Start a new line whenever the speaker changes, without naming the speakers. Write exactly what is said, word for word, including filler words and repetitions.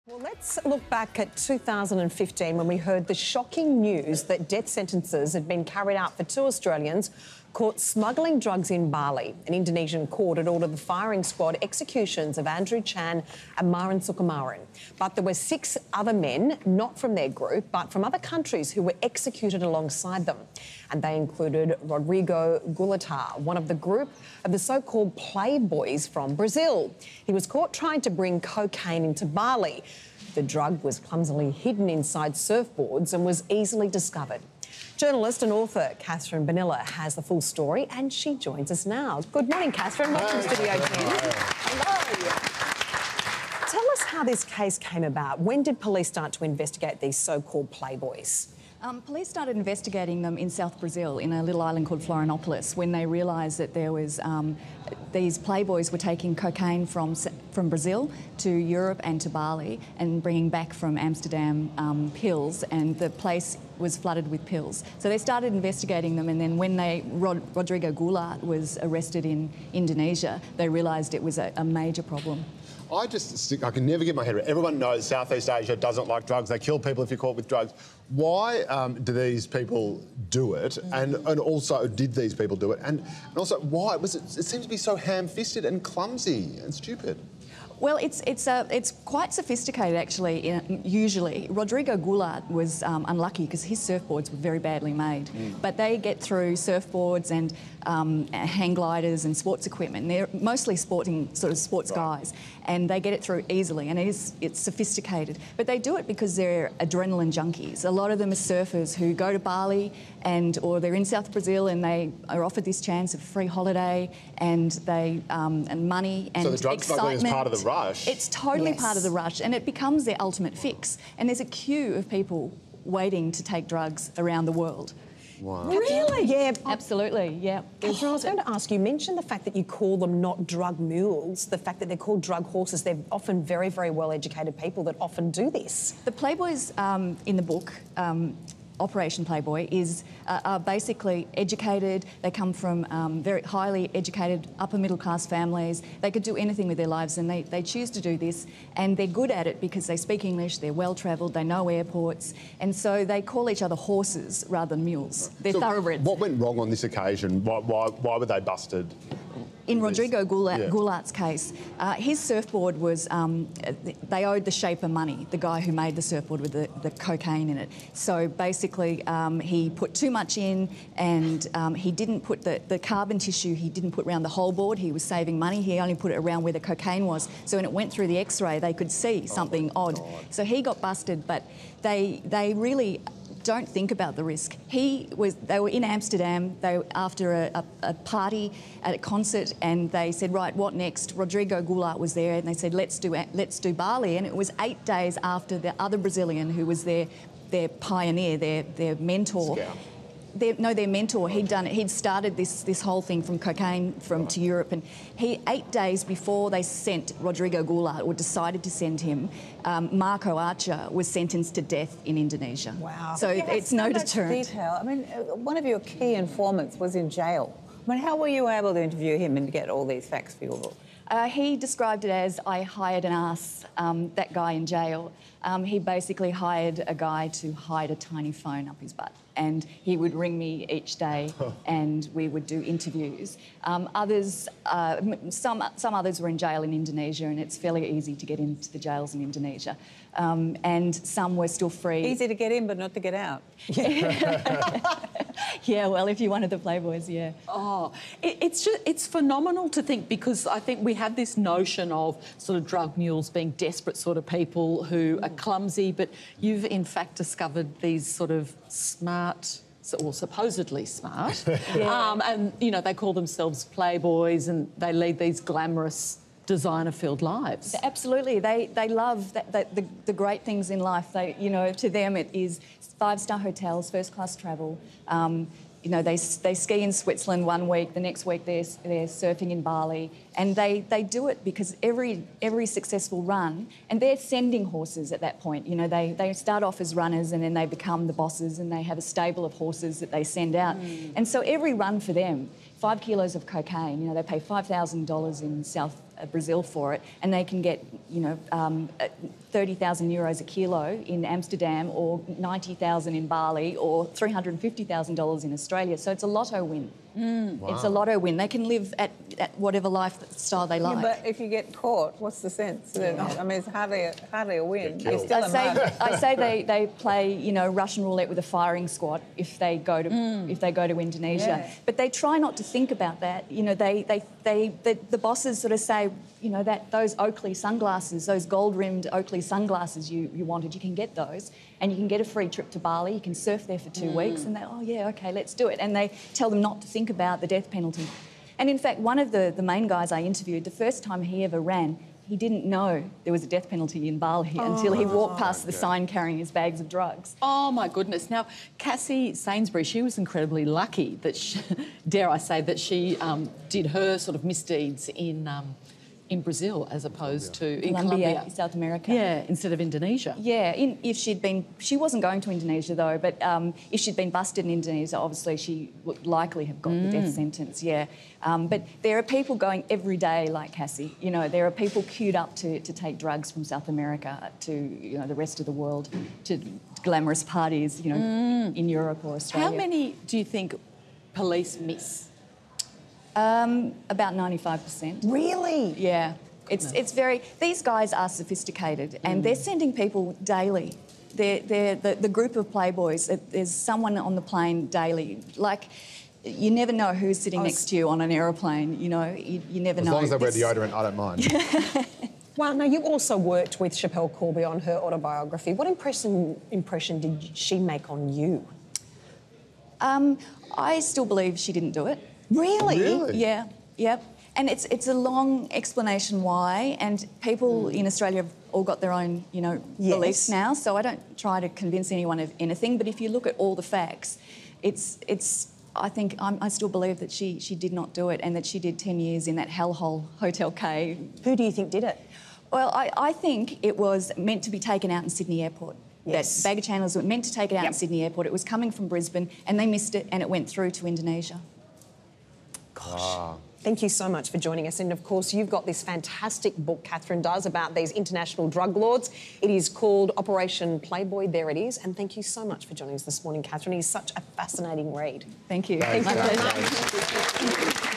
Well, let's look back at two thousand fifteen when we heard the shocking news that death sentences had been carried out for two Australians caught smuggling drugs in Bali. An Indonesian court had ordered the firing squad executions of Andrew Chan and Marin Sukumaran. But there were six other men, not from their group, but from other countries who were executed alongside them. And they included Rodrigo Gulatar, one of the group of the so-called Playboys from Brazil. He was caught trying to bring cocaine into Bali. The drug was clumsily hidden inside surfboards and was easily discovered. Journalist and author Kathryn Bonella has the full story and she joins us now. Good morning, Kathryn. Welcome to Studio ten. Hello. Tell us how this case came about. When did police start to investigate these so-called Playboys?
Um, police started investigating them in South Brazil, in a little island called Florianopolis, when they realised that there was um, these Playboys were taking cocaine from from Brazil to Europe and to Bali and bringing back from Amsterdam um, pills, and the place was flooded with pills. So they started investigating them, and then when they Rod, Rodrigo Gulatar was arrested in Indonesia, they realised it was a, a major problem.
I just stick, I can never get my head around it. Everyone knows Southeast Asia doesn't like drugs. They kill people if you're caught with drugs. Why um, do these people do it? And and also, did these people do it? And, and also, why? Was it, it seems to be so ham-fisted and clumsy and stupid.
Well, it's it's uh, it's quite sophisticated, actually. In, usually, Rodrigo Gulatar was um, unlucky because his surfboards were very badly made. Mm. But they get through surfboards and um, hang gliders and sports equipment. They're mostly sporting sort of sports right. guys, and they get it through easily. And it is it's sophisticated. But they do it because they're adrenaline junkies. A lot of them are surfers who go to Bali and or they're in South Brazil and they are offered this chance of free holiday and they um, and money and
so the drug
excitement.
smuggling is part of the rush.
It's totally
yes.
part of the rush, and it becomes their ultimate fix. And there's a queue of people waiting to take drugs around the world.
Wow.
Really? Yeah.
Absolutely, yeah.
Kathryn, I was going to ask, you mentioned the fact that you call them not drug mules, the fact that they're called drug horses. They're often very, very well-educated people that often do this.
The Playboys um, in the book, um, Operation Playboy, is uh, are basically educated. They come from um, very highly educated upper middle class families. They could do anything with their lives, and they, they choose to do this, and they're good at it because they speak English, they're well travelled, they know airports, and so they call each other horses rather than mules. They're
so
thoroughbreds.
What went wrong on this occasion? Why, why, why were they busted?
In Rodrigo Gulatar,
yeah.
Gulatar's case, uh, his surfboard was, um, they owed the shaper money, the guy who made the surfboard with the, the cocaine in it. So basically um, he put too much in, and um, he didn't put the, the carbon tissue, he didn't put around the whole board. He was saving money, he only put it around where the cocaine was. So when it went through the x-ray, they could see something
oh
odd.
God.
So he got busted, but they, they really don't think about the risk. He was, they were in Amsterdam, they were after a, a, a party at a concert, and they said, right, what next? Rodrigo Gulatar was there, and they said, let's do let's do Bali. And it was eight days after the other Brazilian who was their their pioneer, their their mentor.
Scout.
Their, no, their mentor. He'd done it. He'd started this this whole thing from cocaine from right. to Europe, and he eight days before they sent Rodrigo Gulatar, or decided to send him, um, Marco Archer was sentenced to death in Indonesia.
Wow!
So
yeah,
it's
so
no
much
deterrent.
Detail. I mean, one of your key informants was in jail. I mean, how were you able to interview him and get all these facts for your book?
Uh, he described it as, I hired an ass, um, that guy in jail. Um, he basically hired a guy to hide a tiny phone up his butt, and he would ring me each day and we would do interviews. Um, others, uh, some, some others were in jail in Indonesia, and it's fairly easy to get into the jails in Indonesia. Um, and some were still free.
Easy to get in, but not to get out.
Yeah, well, if you're one of the Playboys, yeah.
Oh, it, it's just, it's phenomenal to think, because I think we have this notion of sort of drug mules being desperate sort of people who are clumsy, but you've in fact discovered these sort of smart, or supposedly smart, yeah. um, and, you know, they call themselves Playboys and they lead these glamorous designer-filled lives.
Absolutely, they they love that, that, the the great things in life. They, you know, to them it is five-star hotels, first-class travel. Um, you know, they they ski in Switzerland one week, the next week they're they're surfing in Bali, and they they do it because every every successful run, and they're sending horses at that point. You know, they they start off as runners and then they become the bosses, and they have a stable of horses that they send out, mm. and so every run for them, five kilos of cocaine. You know, they pay five thousand dollars in South Brazil for it, and they can get, you know, um, thirty thousand euros a kilo in Amsterdam or ninety thousand in Bali or three hundred fifty thousand dollars in Australia. So it's a lotto win. Mm. Wow. It's a lotto win. They can live at, at whatever lifestyle they like.
Yeah, but if you get caught, what's the sense? Yeah. I mean, it's hardly a, hardly a win. You're still
I
a
say, I say they, they play, you know, Russian roulette with a firing squad if they go to mm. if they go to Indonesia.
Yeah.
But they try not to think about that. You know, they they they the, the bosses sort of say, you know, that those Oakley sunglasses, those gold-rimmed Oakley sunglasses you, you wanted, you can get those, and you can get a free trip to Bali. You can surf there for two mm. weeks, and they, oh yeah, okay, let's do it. And they tell them not to think about the death penalty. And in fact, one of the, the main guys I interviewed, the first time he ever ran, he didn't know there was a death penalty in Bali oh, until he walked past the sign carrying his bags of drugs.
Oh, my goodness. Now, Cassie Sainsbury, she was incredibly lucky that, she, dare I say, that she um, did her sort of misdeeds in... Um, in Brazil as opposed to in
Colombia,
Colombia.
South America.
Yeah, instead of Indonesia.
Yeah, in, if she'd been... She wasn't going to Indonesia, though, but um, if she'd been busted in Indonesia, obviously she would likely have got mm. the death sentence, yeah. Um, but there are people going every day like Cassie. You know, there are people queued up to, to take drugs from South America to, you know, the rest of the world, to glamorous parties, you know, mm. in Europe or Australia.
How many do you think police miss?
Um, about ninety-five percent.
Really?
Yeah. It's it's very... These guys are sophisticated and mm. they're sending people daily. They're, they're the, the group of Playboys, there's someone on the plane daily. Like, you never know who's sitting next to you on an aeroplane, you know, you, you never
as
know.
As long as they wear
it's...
deodorant, I don't mind.
Well, now, you also worked with Schapelle Corby on her autobiography. What impression, impression did she make on you? Um,
I still believe she didn't do it.
Really?
Really?
Yeah, yep. And it's it's a long explanation why, and people in Australia have all got their own, you know,
yes.
beliefs now, so I don't try to convince anyone of anything, but if you look at all the facts, it's, it's I think, I'm, I still believe that she, she did not do it and that she did ten years in that hellhole Hotel K.
Who do you think did it?
Well, I, I think it was meant to be taken out in Sydney Airport. Yes. That baggage handlers were meant to take it out yep. in Sydney Airport. It was coming from Brisbane and they missed it and it went through to Indonesia.
Gosh. Wow. Thank you so much for joining us. And, of course, you've got this fantastic book, Kathryn does, about these international drug lords. It is called Operation Playboy. There it is. And thank you so much for joining us this morning, Kathryn. It's such a fascinating read.
Thank you.
Thanks,
Thank you.
Thanks.